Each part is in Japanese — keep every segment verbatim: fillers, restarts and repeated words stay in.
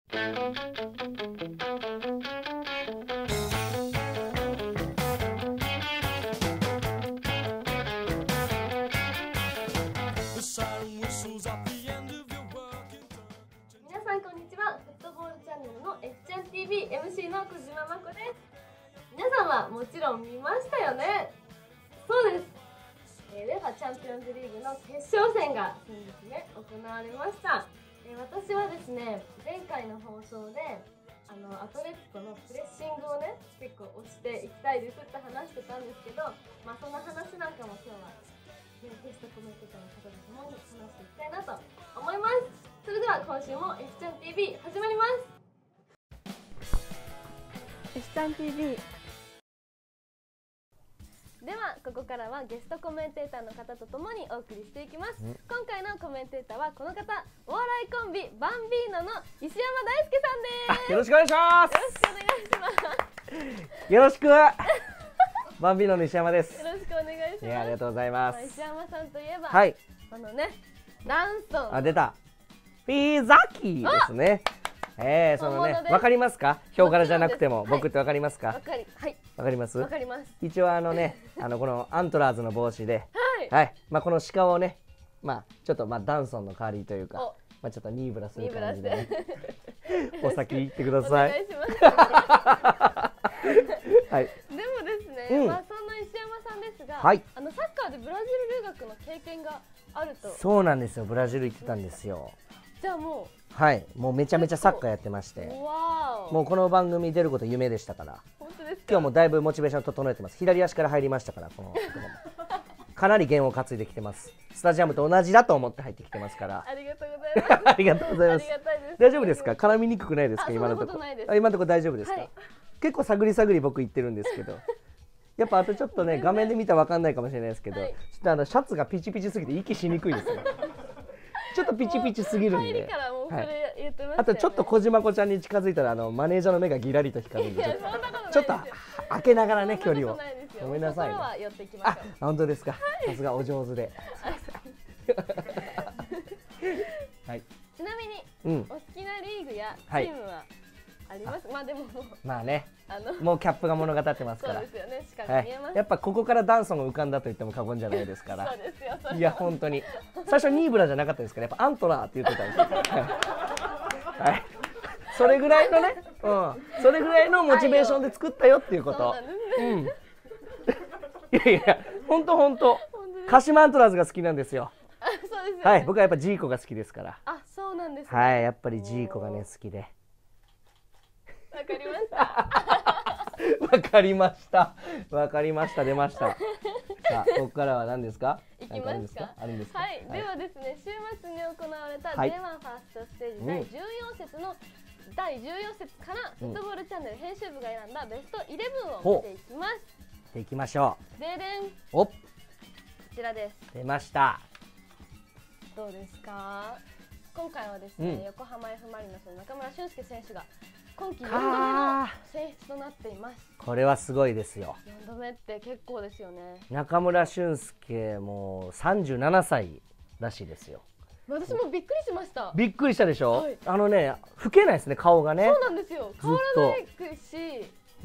皆さんこんにちは。フットボールチャンネルの F ちゃん ティービー エムシー の小島真子です。皆さんはもちろん見ましたよね。そうです。えー、ウェファチャンピオンズリーグの決勝戦が先日ね行われました。えー、私はですね、前回の放送であのアトレティコのプレッシングをね結構押していきたいですって話してたんですけど、まあその話なんかも今日は、ね、ゲストコメンテーターの方と共に話していきたいなと思います。それでは今週も F ちゃん ティービー 始まります。 F ちゃん ティービー ではここからはゲストコメンテーターの方と共にお送りしていきます。今回のコメンテーターはこの方、お笑いコンビバンビーノの石山大輔さんです。 よろしくお願いします。よろしくお願いします。よろしくバンビーノの石山です。 よろしくお願いします。 いや、ありがとうございます。 石山さんといえば、 はい、 あのね、ダンソン、 あ、出たピーザキーですね。えー、そのね、わかりますか？ヒョウ柄じゃなくても僕ってわかりますか？ わかり、はい。 わかります？ わかります。 一応あのね、あのこのアントラーズの帽子で、 はい、 はい、まあこの鹿をね、まあちょっとまあダンソンの代わりというか、まあちょっとニーブラする感じで、ね、お先行ってください。お願いします。はい。 でもですね、うん、まあそんな石山さんですが、はい、あのサッカーでブラジル留学の経験があると。 そうなんですよ。ブラジル行ってたんですよ。 じゃあもう。 はい、もうめちゃめちゃサッカーやってまして、もうこの番組出ること夢でしたから。 本当ですか？ 今日もだいぶモチベーション整えてます。左足から入りましたから、このかなり弦を担いできてます。スタジアムと同じだと思って入ってきてますから。 ありがとうございます。 ありがとうございます。大丈夫ですか？絡みにくくないですか？今のところ。今のところ大丈夫ですか？はい、結構探り探り僕言ってるんですけど。やっぱあとちょっとね、画面で見たらわかんないかもしれないですけど、はい、ちょっとあのシャツがピチピチすぎて息しにくいですね。ちょっとピチピチすぎるんで、あとちょっと小島子ちゃんに近づいたらあのマネージャーの目がギラリと光るんで、ちょっと開けながらね距離を。ごめんなさいね。あ、本当ですか。さすがお上手で。はい。 ちなみにお好きなリーグやチームはあります？まあでもまあね、もうキャップが物語ってますから。 そうですよね。しか見えます。 やっぱここからダンソンが浮かんだと言っても過言じゃないですから。 そうですよ。 いや本当に最初ニーブラじゃなかったですから、やっぱアントラーって言ってたんですよ。はい。それぐらいのね、うん、それぐらいのモチベーションで作ったよっていうこと。うん。いやいや、本当本当。鹿島アントラーズが好きなんですよ。 そうですよね。 はい、僕はやっぱジーコが好きですから。 あ、そうなんですね。 はい、やっぱりジーコがね好きで。 わかりました。 わかりました。わかりました。出ました。さあ、ここからは何ですか？ いきますか。 あるんですか？ はい、ではですね、週末に行われた ジェイワン ファーストステージだいじゅうよん節のだいじゅうよん節からフットボールチャンネル編集部が選んだベストイレブンを見ていきます。 見ていきましょう。 ででん。 お、こちらです。 出ました。 どうですか？今回はですね、横浜 F マリノスの中村俊輔選手が今季よんどめの選出となっています。 これはすごいですよ。 よんどめって結構ですよね。 中村俊輔もさんじゅうななさいらしいですよ。 私もびっくりしました。 びっくりしたでしょ、はい、あのね、老けないですね、顔がね。 そうなんですよ。変わらないし、 うん、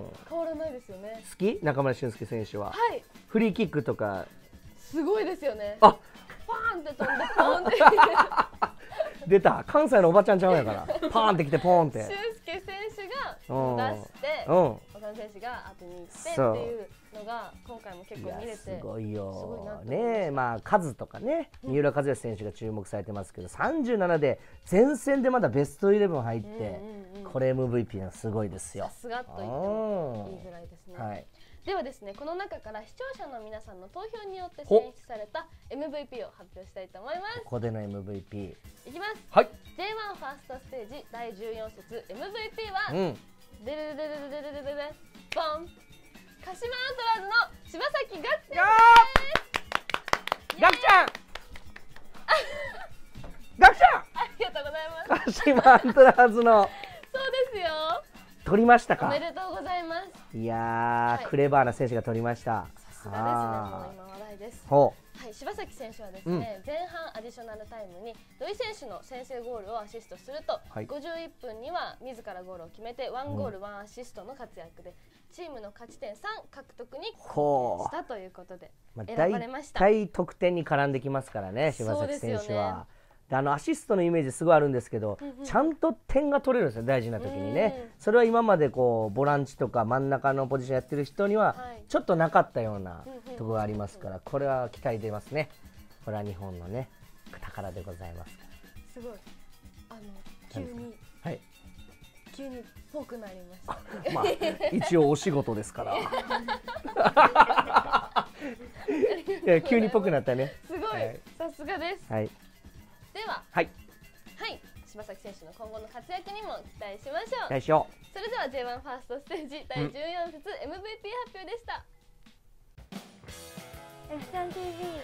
変わらないですよね。 好き？中村俊輔選手は。 はい。 フリーキックとかすごいですよね。 あ、 パーンって飛んでポンって出た。関西のおばちゃんちゃうんやからパーンってきてポーンって。 俊輔選手が出して、 うん、 岡田選手が当てに行ってっていうのが今回も結構見れてすごいよね。まあ数とかね、三浦知良選手が注目されてますけど、さんじゅうななで前線でまだベストイレブン入って、これ エムブイピー はすごいですよ。 さすがと言ってもいいぐらいですね。 はい。 ではですね、この中から視聴者の皆さんの投票によって選出された エムブイピー を発表したいと思います。 ここでの エムブイピーいきます。 はい。 ジェイワン ファーストステージだいじゅうよん節 エムブイピー は、うん、デレデレデレデレデレデレボン、鹿島アントラーズの柴崎岳選手です。 ガクちゃんガクちゃん、 ありがとうございます。 鹿島アントラーズのそうですよ、 取りましたか。 おめでとうございます。 いやー、はい、クレバーな選手が取りました。 さすがですね。もう今話題です。 ほう、 はい、柴崎選手はですね、うん、前半アディショナルタイムに土井選手の先制ゴールをアシストすると、はい、ごじゅういっぷんには自らゴールを決めてワンゴールワンアシストの活躍で、チームの勝ち点さん獲得に貢献したということで選ばれました。 大体得点に絡んできますからね、柴崎選手は。あのアシストのイメージすごいあるんですけど、うんうん、ちゃんと点が取れるんですよ、大事な時にね。それは今までこうボランチとか真ん中のポジションやってる人にはちょっとなかったようなところがありますから、これは期待出ますね。これは日本のね宝でございますから。 すごい、あの急に、はい、急にぽくなりました、ね。まあ一応お仕事ですから。いや急にぽくなったね。 すごい、はい、さすがです。はい。では、はい、はい、柴崎選手の今後の活躍にも期待しましょう。 期待しよう。 それでは ジェイワン ファーストステージだいじゅうよん節 エムブイピー 発表でした。エフワンティーブイ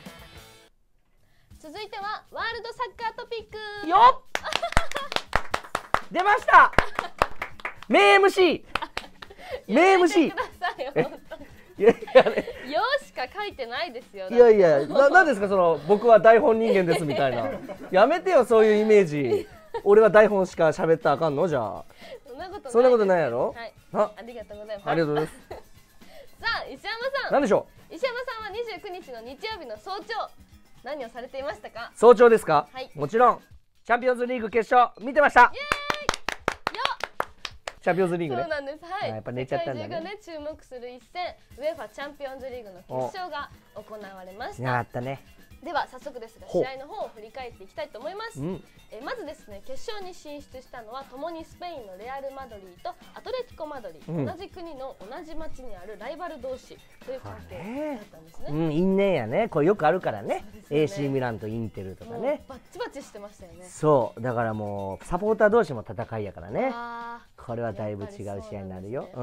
続いてはワールドサッカートピックよっ出ました名 エムシー 名 エムシーくださいよ、本当に。 いやいやね、 よしか書いてないですよ。 いやいや、な、なんですかその僕は台本人間ですみたいな。やめてよそういうイメージ。俺は台本しか喋ったらあかんのじゃあ。 そんなことない。 そんなことないやろ。 はい。あ、ありがとうございます。 ありがとうございます。 さあ石山さん。 なんでしょう。石山さんはにじゅうくにちの日曜日の早朝何をされていましたか。 早朝ですか。 はい。 もちろんチャンピオンズリーグ決勝見てました。イエーイ。よっ。チャンピオンズリーグね。 そうなんです。はい。 やっぱ寝ちゃったんだね。 世界中がね注目する一戦、ウェファチャンピオンズリーグの決勝が行われました。 やったね。 では早速ですが試合の方を振り返っていきたいと思います。うん、えまずですね、決勝に進出したのは共にスペインのレアル・マドリーとアトレティコ・マドリー、うん、同じ国の同じ町にあるライバル同士という関係だったんですね。うん、 因縁やね。これよくあるからね。エーシー ミランとインテルとかね。 バッチバチしてましたよね。 そうだからもうサポーター同士も戦いやからね。これはだいぶ違う試合になるよ。うん。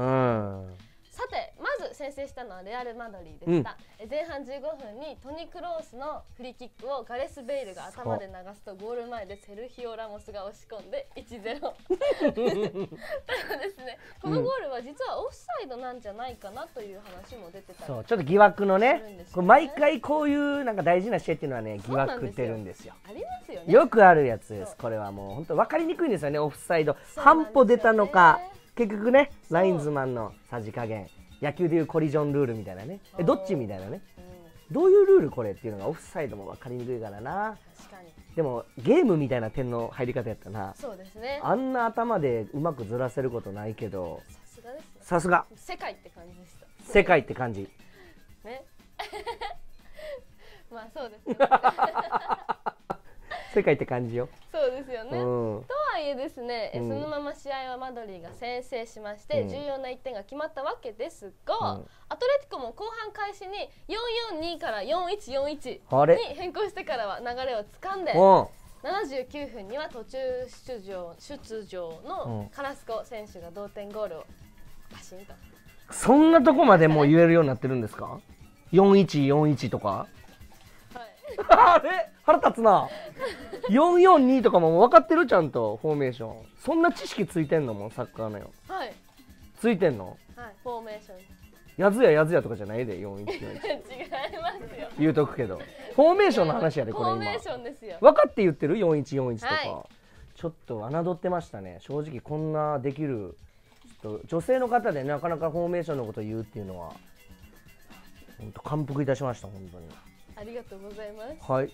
さてまず先制したのはレアル・マドリーでした。うん、前半じゅうごふんにトニ・クロースのフリーキックをガレス・ベイルが頭で流すとゴール前でセルヒオ・ラモスが押し込んで いちたいゼロ ただですね、このゴールは実はオフサイドなんじゃないかなという話も出てたり、 そうちょっと疑惑のね、これ毎回こういうなんか大事な試合っていうのはね疑惑ってるんですよ。 ありますよね。 よくあるやつです。これはもう本当分かりにくいんですよね。オフサイド半歩出たのか、結局ねラインズマンのさじ加減、野球でいうコリジョンルールみたいなね、えどっちみたいなね、うん、どういうルールこれっていうのがオフサイドも分かりにくいからな。 確かに。 でもゲームみたいな点の入り方やったな。 そうですね。 あんな頭でうまくずらせることないけど、 さすがですね。 さすが。 世界って感じでした。 世界って感じ。 ね。まあそうですね。 世界って感じよ。 そうですよね。うん、とはいえですね、うん、そのまま試合はマドリーが先制しまして、うん、重要ないってんが決まったわけですが、うん、アトレティコも後半開始によんよんにからよんいちよんいちに変更してからは流れをつかんで、ななじゅうきゅうふんには途中出場出場のカラスコ選手が同点ゴールをバシンと。 そんなとこまでもう言えるようになってるんですか。よんいちよんいちとか。あれ腹立つな。よんよんにとかも分かってるちゃんとフォーメーション。そんな知識ついてんのもサッカーのよ。 はい。 ついてんの？ はい。フォーメーション。 やずややずやとかじゃないでよんいちよんいち。 違いますよ。 言うとくけど。フォーメーションの話やでこれ今。 フォーメーションですよ。 分かって言ってるよんいちよんいちとか。はい、ちょっと侮ってましたね。正直こんなできるちょっと女性の方でなかなかフォーメーションのことを言うっていうのは本当感服いたしました本当に。 ありがとうございます。 はい。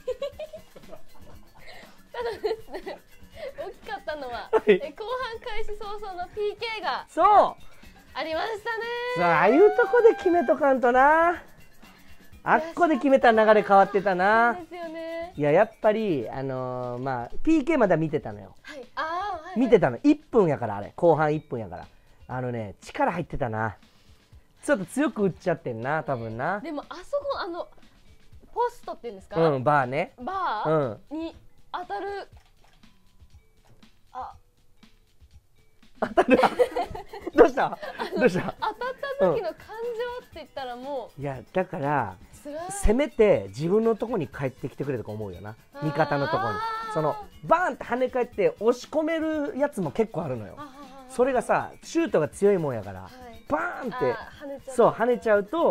ただですね、大きかったのは、はい、え後半開始早々の ピーケー がそうありましたね。 さあ、ああいうとこで決めとかんとな。あっこで決めたら流れ変わってたな。 そうですよね。 いややっぱりあのー、まあ ピーケー まだ見てたのよ。 はい。ああ、はい。 見てたのいっぷんやからあれ後半いっぷんやからあのね力入ってたな。ちょっと強く打っちゃってんな多分な。 でもあそこあのポストっていうんですか。 うんバーね。 バー、うん、に当たる。あ。 当たる。どうした？どうした？ 当たった時の感情って言ったらもう。いやだからせめて自分のとこに帰ってきてくれとか思うよな。味方のとこに。そのバーンって跳ね返って押し込めるやつも結構あるのよ。それがさシュートが強いもんやから、はい、バーンってそう跳ねちゃうと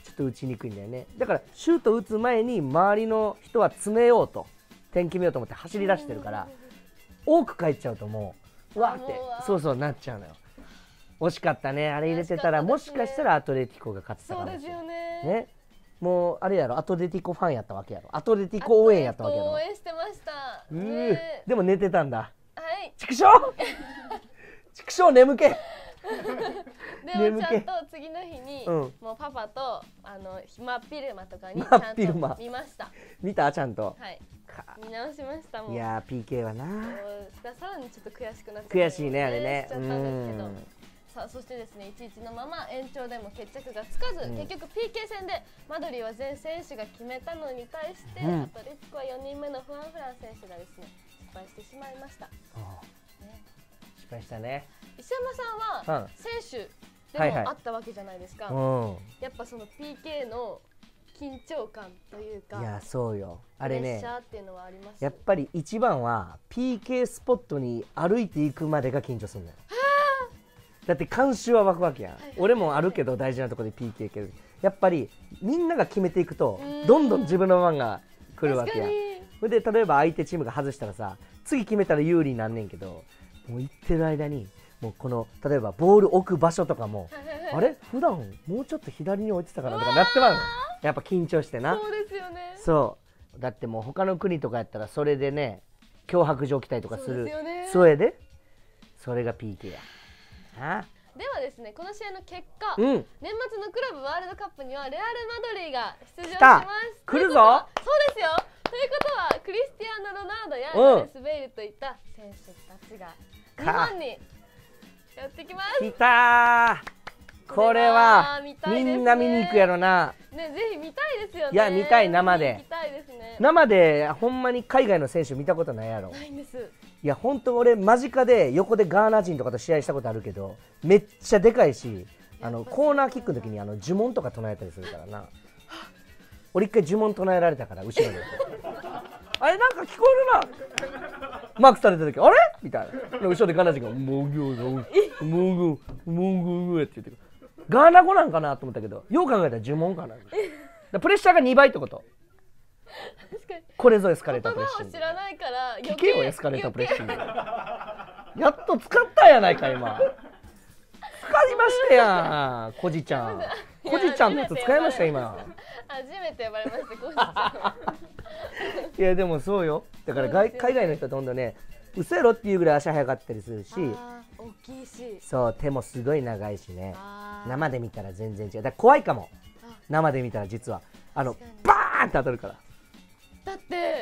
ちょっと打ちにくいんだよね。だからシュート打つ前に周りの人は詰めようと点決めようと思って走り出してるから、多く帰っちゃうともうわーってそうそうなっちゃうのよ。惜しかったね。あれ入れてたら、もしかしたらアトレティコが勝ってたかもしれない。そうですよね。ね、もうあれやろ、アトレティコファンやったわけやろ。アトレティコ応援やったわけやろ。 応援してました。 うー、でも寝てたんだ。 はい。 畜生畜生眠気。 でもちゃんと次の日に、うん、もうパパとあの真っ昼間とかにちゃんと見ました。 見たちゃんと。 はい。見直しましたもん。 いやー ピーケー はな。 さらにちょっと悔しくなっちゃった。 悔しいねあれね。 しちゃったんですけど。さあそしてですね、いちいちのまま延長でも決着がつかず、うん、結局 ピーケー 戦でマドリーは全選手が決めたのに対して、うん、アトレティコはよにんめのフアン・フラン選手がですね失敗してしまいました。ああ、ね、 失敗したね。 石山さんは選手でもあったわけじゃないですか。はいはい、やっぱその ピーケー の緊張感というか、 いやそうよあれね、 プレッシャーっていうのはあります。 やっぱり一番は ピーケー スポットに歩いていくまでが緊張するんだよ。だって監修は湧くわけやん、はいはいはい、俺もあるけど大事なところで ピーケー けど、やっぱりみんなが決めていくとどんどん自分の番が来るわけやん。それで例えば相手チームが外したらさ、次決めたら有利になんねんけど、もう行ってる間にもうこの例えばボール置く場所とかもあれ普段もうちょっと左に置いてたかなとかなってまうの。やっぱ緊張してな。 そうですよね。 そうだってもう他の国とかやったらそれでね脅迫状来たりとかする。 そうですよね。 それでそれが ピーケー や。あではですね、この試合の結果、 うん、 年末のクラブワールドカップにはレアル・マドリーが出場します。 来るぞ。 そうですよ。ということはクリスティアーノ・ロナウドやガレス・ベイルといった選手たちが日本にやってきます。 来たー。これはみんな見に行くやろな。 ね、ぜひ見たいですよね。 いや見たい、生で。 見たいですね。 生でほんまに海外の選手見たことないやろ。 ないんです。 いや本当俺間近で横でガーナ人とかと試合したことあるけど、めっちゃでかいし、あのコーナーキックの時にあの呪文とか唱えたりするからな。俺一回呪文唱えられたから後ろであれなんか聞こえるなマークされた時あれみたいな、後ろでガーナ人がモグモグモグモグって言ってる。ガーナ語なんかなと思ったけど、よう考えたら呪文かな。プレッシャーがにばいってこと。 確かにこれぞエスカレータープレッシング。 言葉を知らないから聞けよエスカレータープレッシング。やっと使ったやないか今。使いましたやん、コジちゃん。コジちゃんのやつ使いました今。 初めて呼ばれましたコジちゃん。いやでもそうよ。だから外海外の人はどんどんね、嘘やろっていうぐらい足速かったりするし、 大きいし、 そう手もすごい長いしね。生で見たら全然違う。だから怖いかも。生で見たら実はあのバーンって当たるから。 だって、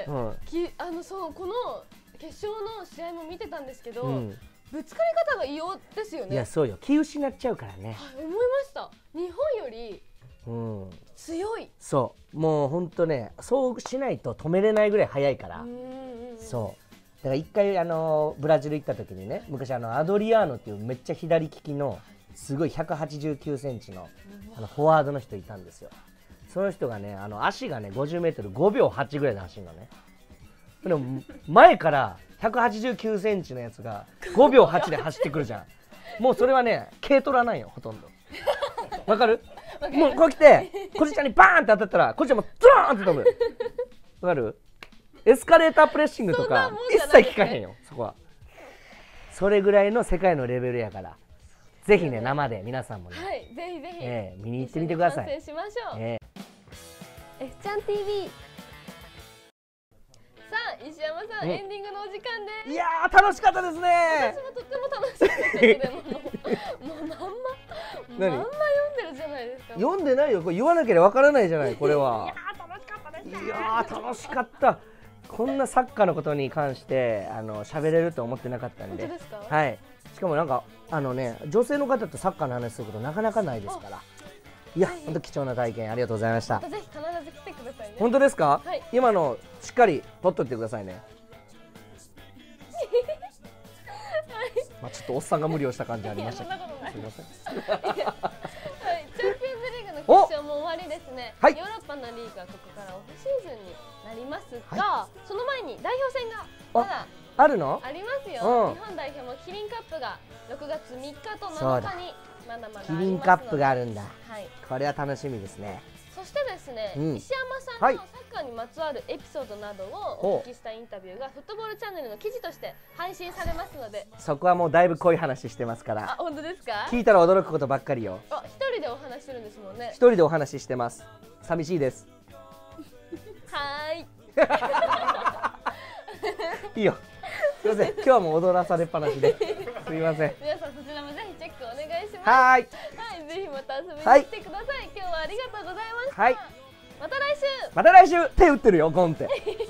うん、きあのそうこの決勝の試合も見てたんですけど、うん、ぶつかり方が異様ですよね。 いやそうよ、気失っちゃうからね。 はい、思いました。日本より強い、うん、 そうもうほんとね、そうしないと止めれないぐらい速いから。そうだから一回あのブラジル行った時にね、昔あのアドリアーノっていうめっちゃ左利きのすごいひゃくはちじゅうきゅうセンチのあのフォワードの人いたんですよ。その人がね、あの足がね ごじゅうメートルごびょうはちぐらいで走るのね。でも前からひゃくはちじゅうきゅうセンチのやつがごびょうはちで走ってくるじゃん。もうそれはね軽トラなんよほとんど。わかる？もうこう来てコジちゃんにバーンって当たったらコジちゃんもドーンって飛ぶ。わかる？エスカレータープレッシングとか一切聞かへんよそこは。それぐらいの世界のレベルやから、ぜひね生で皆さんもね、 はい、ぜひぜひ、 えー、見に行ってみてください。 観戦しましょう。 えー F ちゃん ティーブイ。 さあ石山さん、エンディングのお時間です。 いやー楽しかったですね。 私もとっても楽しかったけど、でももうもうまんままんま読んでるじゃないですか。 読んでないよ、これ言わなければわからないじゃないこれは。 いやー楽しかったですね。 いやー楽しかった。こんなサッカーのことに関してあの喋れると思ってなかったんで。 本当ですか？ はい。しかもなんかあのね、女性の方とサッカーの話することなかなかないですから。いや、本当貴重な体験ありがとうございました。 ぜひ必ず来てくださいね。 本当ですか？ はい、 今のしっかり取っといてくださいね。はい、まあちょっとおっさんが無理をした感じありましたけど。すみません。 はい、チャンピオンズリーグの決勝も終わりですね。 はい、 ヨーロッパのリーグはここからオフシーズンになりますが、はい、その前に代表戦がまだあるの？ ありますよ、 うん、 日本代表もキリンカップがろくがつみっかとなのかにまだまだありますので、 キリンカップがあるんだ、 はい、 これは楽しみですね。 そしてですね、うん、石山さんのサッカーにまつわるエピソードなどをお聞きしたインタビューがフットボールチャンネルの記事として配信されますので、 そこはもうだいぶ濃い話してますから。 あ、本当ですか？聞いたら驚くことばっかりよ。 あ、一人でお話してるんですもんね。 一人でお話してます。寂しいです。 はーいいいよ。すみません、今日はもう踊らされっぱなしで。すみません。 皆さんそちらもぜひチェックお願いします。 はい。 はい、ぜひまた遊びに来てください。はい、今日はありがとうございました。はい。また来週。 また来週。手打ってるよ、ゴンって。